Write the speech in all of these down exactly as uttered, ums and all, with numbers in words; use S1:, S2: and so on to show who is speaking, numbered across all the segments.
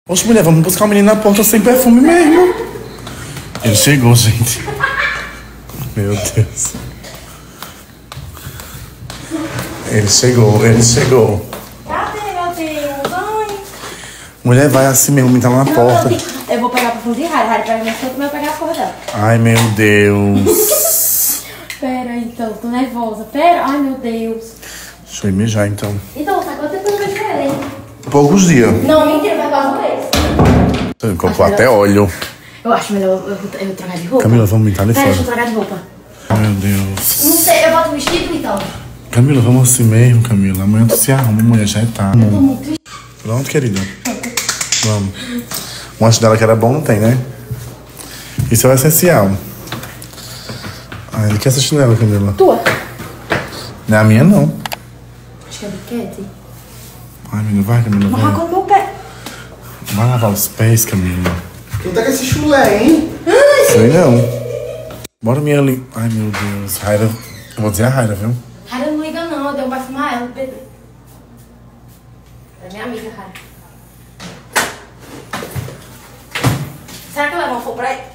S1: Poxa, mulher, vamos buscar o menino na porta sem perfume mesmo. Ele chegou, gente. Meu Deus. Ele chegou, ele chegou.
S2: Cadê, meu Deus? Ai.
S1: Mulher, vai assim mesmo, me tá lá na porta.
S2: Eu vou pegar perfume de Rara. Rara pega minha foto, mas eu pegar a cor dela.
S1: Ai, meu Deus.
S2: Pera, então, tô nervosa. Pera, ai, meu Deus.
S1: Deixa eu ir mijar, então.
S2: Então, tá quanto tempo eu não vejo ele?
S1: Poucos dias.
S2: Não, mentira, vai quase um mês.
S1: Eu comprou até óleo.
S2: Eu acho melhor eu, eu, eu trocar de roupa.
S1: Camila, vamos mijar ali
S2: Pera,
S1: fora.
S2: deixa eu trocar de roupa.
S1: Meu Deus.
S2: Não sei, eu boto o vestido então.
S1: Camila, vamos assim mesmo, Camila. Amanhã tu se arruma, mulher, já é tarde.
S2: Eu tô muito triste.
S1: Pronto, querida. Vamos. Um antes dela que era bom, não tem, né? Isso é o essencial. Ai, ele quer essa chinela, Camila.
S2: Tua?
S1: Não é a minha, não.
S2: Acho que é biquete.
S1: Ai, menina, vai, Camila,
S2: Mas
S1: vai.
S2: com o meu pé.
S1: Vai lavar os pés, Camila.
S3: Quem tá com esse chulé, hein?
S1: Sei não. Bora, minha linda. Ai, meu Deus. Raira. Eu vou dizer a Raira, viu?
S2: Rara não liga não, eu dei um vai fumar ela, Pedro. É minha amiga, Rara. Será que eu levo um fogo pra ele?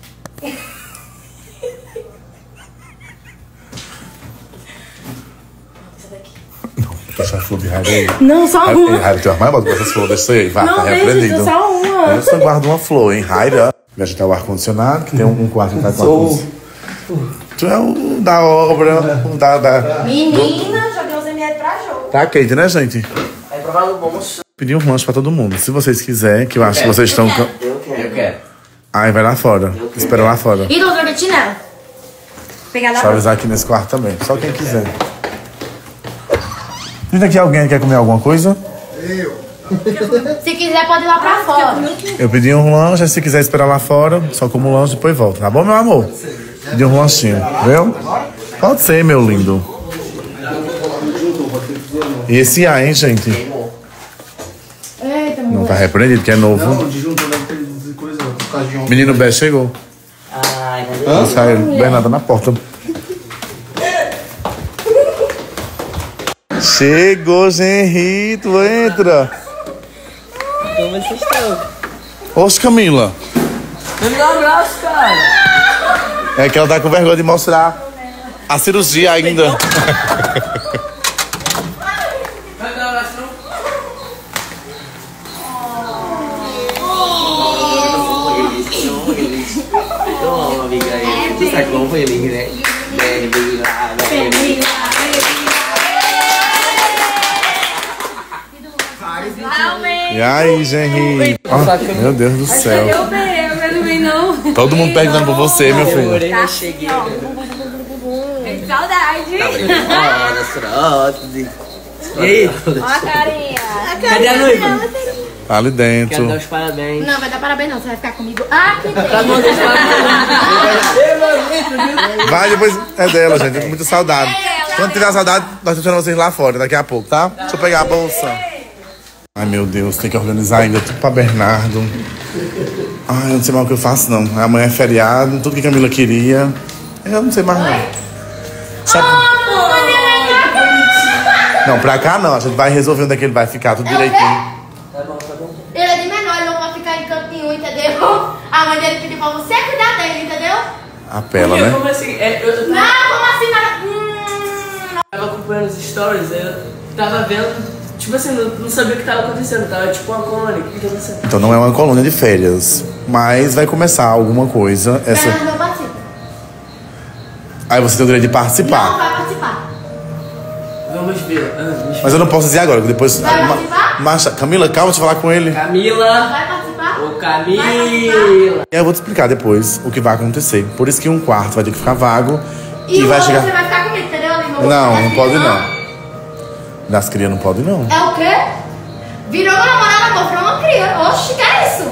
S2: Essa daqui.
S1: Não, deixa a flor de Raira aí.
S2: Não, só
S1: Raira,
S2: uma.
S1: Raira, tem umas mais botas com essas flores. Deixa aí, vai,
S2: Não,
S1: tá
S2: deixa,
S1: repreendido.
S2: só uma.
S1: Eu só guardo uma flor, hein, Raira. Me ajeitar o ar-condicionado, que tem um, um quarto que tá com
S3: Sou.
S1: a Tu é o da obra, o da... da...
S2: Menina, joguei uns M L pra jogo.
S1: Tá quente, né, gente?
S3: É provável bom.
S1: Pedi um rancho pra todo mundo. Se vocês quiserem, que eu acho que vocês estão...
S2: quero.
S3: Eu quero. Eu quero.
S1: Ai, vai lá fora. Espera lá fora.
S2: E do outro chinelo? Pegar
S1: Deixa eu
S2: lá.
S1: avisar aqui nesse quarto também. Só quem quiser. Tem aqui alguém que quer comer alguma coisa?
S2: Se quiser, pode ir lá pra fora.
S1: Eu pedi um lanche, se quiser esperar lá fora, só como lanche e depois volta. Tá bom, meu amor? Pedi um lanchinho, viu? Pode ser, meu lindo. E esse A, hein, gente?
S2: Eita,
S1: Não
S2: mulher.
S1: tá repreendido, que é novo.
S3: Não, de junto deve ter coisa, por causa de ontem.
S1: Menino Bé chegou.
S3: Ai,
S1: Não saiu, Bernarda na porta. Chegou, Genrito, entra.
S4: Como vocês estão?
S1: Oxe, Camila.
S4: Me dá um abraço, cara.
S1: É que ela tá com vergonha de mostrar a cirurgia ainda.
S4: Vai dar um abraço, não? Eu amo, amiga. Tu sabe como foi ele, né? Bebe lá, bebe lá.
S1: E aí, Genrito? Ah, meu Deus do céu.
S5: Eu bem, eu quero bem não.
S1: Todo mundo perguntando por você, meu filho.
S4: Demorei, mas cheguei.
S5: Que saudade.
S4: Olha, sorte. E aí?
S5: Ó a carinha.
S4: Cadê a noiva?
S1: Tá ali
S4: Quero dar
S1: dentro.
S4: os parabéns.
S2: Não, vai dar parabéns não, você vai ficar comigo aqui
S4: Pra
S2: dentro.
S4: não deixar parabéns.
S1: Vai, depois é dela, gente. Eu tô com muita saudade. Quando tiver saudade, nós deixamos vocês lá fora daqui a pouco, tá? Deixa eu pegar a bolsa. Ai, meu Deus, tem que organizar ainda tudo pra Bernardo. Ai, eu não sei mais o que eu faço, não. Amanhã é feriado, tudo que a Camila queria. Eu não sei mais, não. Sabe? Não, pra cá não. A gente vai resolver onde é que ele vai ficar, tudo direitinho.
S2: Ele é de menor, ele não pode ficar em cantinho, entendeu? A mãe dele pediu pra você cuidar dele, entendeu?
S1: Apela, né?
S4: Como assim? É, eu, eu
S2: Não, como assim? Nada? Hum,
S4: tava acompanhando os stories, eu tava vendo. Tipo assim, não, não sabia o que tava acontecendo. Tava tipo uma colônia. O que que tá acontecendo?
S1: Então não é uma colônia de férias. Mas vai começar alguma coisa. Essa...
S2: Bernardo não participa.
S1: Aí você tem o direito de
S2: Não
S1: participar.
S2: vai participar.
S4: Vamos ver. Ah, vamos ver.
S1: Mas eu não posso dizer agora, que depois.
S2: Vai
S1: Ma-
S2: participar?
S1: Marcha, Camila, calma, deixa eu falar com ele.
S4: Camila!
S2: Vai participar?
S4: Ô Camila!
S1: E aí eu vou te explicar depois o que vai acontecer. Por isso que um quarto vai ter que ficar vago.
S2: E
S1: E,
S2: o
S1: vai
S2: outro
S1: chegar.
S2: você vai ficar comigo, entendeu? Ali no-
S1: Não,
S2: das
S1: não pode
S2: crianças.
S1: não. Das crias não pode não.
S2: É o quê? Virou meu namorado, amor, virou uma cria. Oxi, que é isso?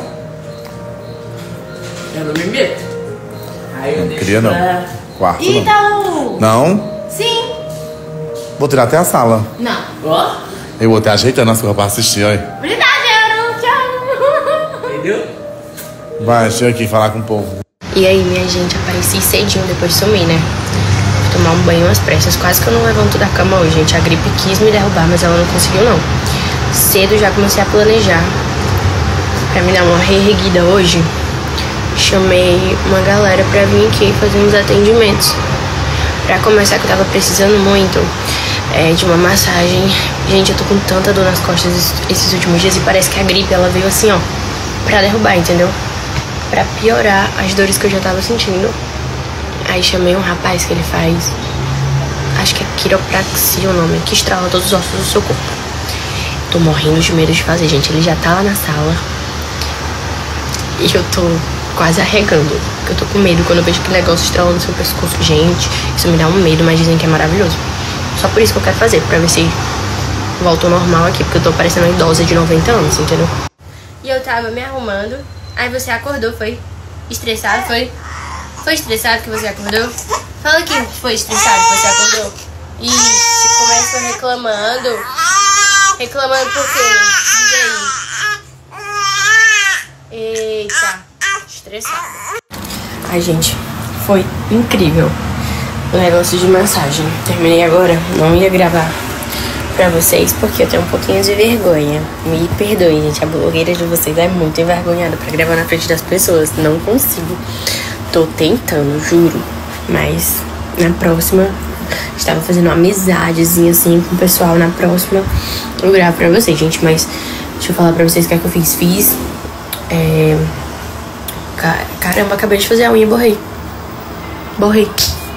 S4: Eu não me meto. Aí eu
S1: Não
S4: deixo
S1: queria não.
S4: pra-
S1: Quarto não.
S2: Ítalo!
S1: Não?
S2: Sim.
S1: Vou tirar até a sala.
S2: Não.
S4: Ó,
S1: Eu vou até ajeitando as coisas pra assistir, olha.
S2: Brincadeira, tchau.
S4: entendeu?
S1: Vai, chega aqui falar com o povo.
S6: E aí, minha gente, apareci cedinho depois de sumir, né? Fui tomar um banho às pressas. Quase que eu não levanto da cama hoje, gente. A gripe quis me derrubar, mas ela não conseguiu, não. Cedo já comecei a planejar pra me dar uma reerguida hoje, chamei uma galera pra vir aqui fazer uns atendimentos. Pra começar, que eu tava precisando muito é, de uma massagem. Gente, eu tô com tanta dor nas costas esses últimos dias e parece que a gripe, ela veio assim, ó, pra derrubar, entendeu? Pra piorar as dores que eu já tava sentindo. Aí chamei um rapaz que ele faz, acho que é quiropraxia o nome, que estrala todos os ossos do seu corpo. Tô morrendo de medo de fazer, gente. Ele já tá lá na sala e eu tô quase arregando, porque eu tô com medo quando eu vejo aquele negócio estralando no seu pescoço. Gente, isso me dá um medo, mas dizem que é maravilhoso. Só por isso que eu quero fazer, pra ver se volta ao normal aqui, porque eu tô parecendo uma idosa de noventa anos, entendeu?
S2: E eu tava me arrumando, aí você acordou, foi? Estressado, foi? Foi estressado que você acordou? Fala que foi estressado que você acordou. Ixi, começou reclamando. Reclamando por quê? Diz aí. Eita, estressado.
S6: Ai, gente, foi incrível o negócio de massagem. Terminei agora, não ia gravar pra vocês porque eu tenho um pouquinho de vergonha. Me perdoem, gente, a blogueira de vocês é muito envergonhada pra gravar na frente das pessoas. Não consigo. Tô tentando, juro. Mas na próxima, estava fazendo uma amizadezinha assim com o pessoal. Na próxima eu gravo pra vocês, gente. Mas deixa eu falar pra vocês o que é que eu fiz. Fiz. É... Caramba, acabei de fazer a unha e borrei. Borrei.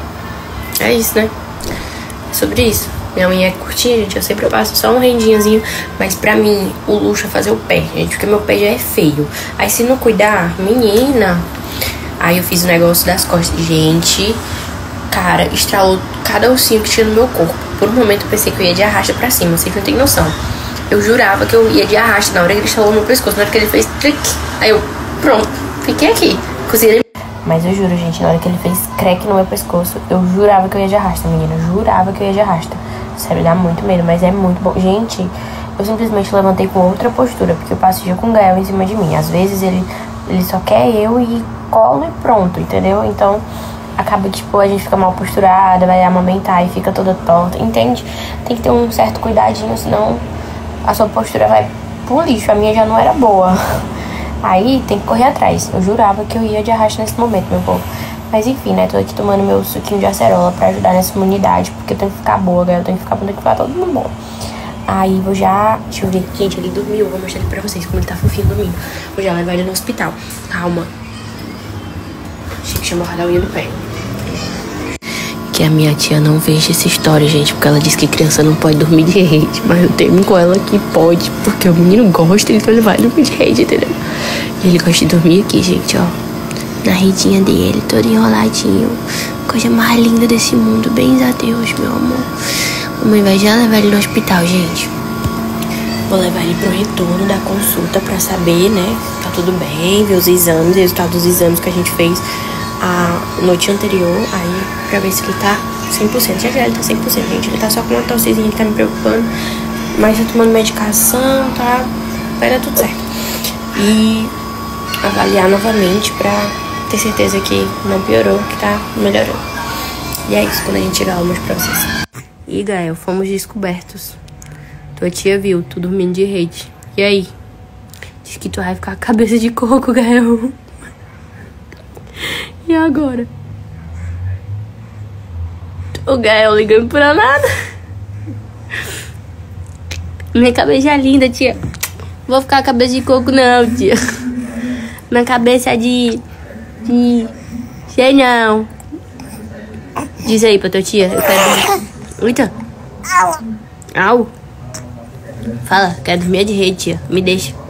S6: É isso, né? É sobre isso. Minha unha é curtinha, gente. Eu sempre passo só um rendinhozinho. Mas pra mim, o luxo é fazer o pé, gente. Porque meu pé já é feio. Aí se não cuidar, menina. Aí eu fiz o negócio das costas. Gente, cara, estralou cada ossinho que tinha no meu corpo. Por um momento eu pensei que eu ia de arrasta pra cima. Vocês não tem noção. Eu jurava que eu ia de arrasta na hora que ele estralou no meu pescoço. Na hora que ele fez trick. Aí eu, pronto, fiquei aqui. Cozinhei. Mas eu juro, gente, na hora que ele fez crack no meu pescoço, eu jurava que eu ia de arrasta, menina. Jurava que eu ia de arrasta. Sério, dá muito medo, mas é muito bom. Gente, eu simplesmente levantei com outra postura, porque eu passo o dia com o Gael em cima de mim. Às vezes ele, ele só quer eu e colo e pronto, entendeu? Então acaba que tipo, a gente fica mal posturada, vai amamentar e fica toda torta, entende? Tem que ter um certo cuidadinho, senão a sua postura vai pro lixo. A minha já não era boa. Aí tem que correr atrás. Eu jurava que eu ia de arrasto nesse momento, meu povo. Mas enfim, né? Tô aqui tomando meu suquinho de acerola pra ajudar nessa imunidade, porque eu tenho que ficar boa, eu tenho que ficar, tenho que ficar todo mundo bom. Aí vou já... Deixa eu ver. Gente, ele dormiu. Vou mostrar ele pra vocês como ele tá fofinho dormindo. Vou já levar ele no hospital. Calma. Deixa eu morrer a unha do pé. Que a minha tia não veja essa história, gente, porque ela diz que criança não pode dormir de rede. Mas eu tenho com ela que pode, porque o menino gosta, então ele vai dormir de rede, entendeu? E ele gosta de dormir aqui, gente, ó. Na redinha dele, todo enroladinho. Coisa mais linda desse mundo. Bens a Deus, meu amor. Mamãe vai já levar ele no hospital, gente. Vou levar ele pro retorno da consulta pra saber, né, se tá tudo bem, ver os exames, o resultado dos exames que a gente fez a noite anterior, aí pra ver se ele tá cem por cento. Já já ele tá cem por cento, gente. Ele tá só com uma tossezinha que tá me preocupando, mas tá tomando medicação, tá? Vai dar tudo certo. E avaliar novamente pra ter certeza que não piorou, que tá melhorando. E é isso, quando a gente chegar lá, eu mostro pra vocês. E Gael, fomos descobertos. Tua tia viu, tu dormindo de rede. E aí? Diz que tu vai ficar com a cabeça de coco, Gael. E agora? O Gael ligando pra nada. Minha cabeça é linda, tia. Vou ficar com a cabeça de coco não, tia. Minha cabeça é de... De... Sei não. Diz aí pra tua tia. Eu quero... Eita. Au. Fala, quero dormir de rede, tia. Me deixa.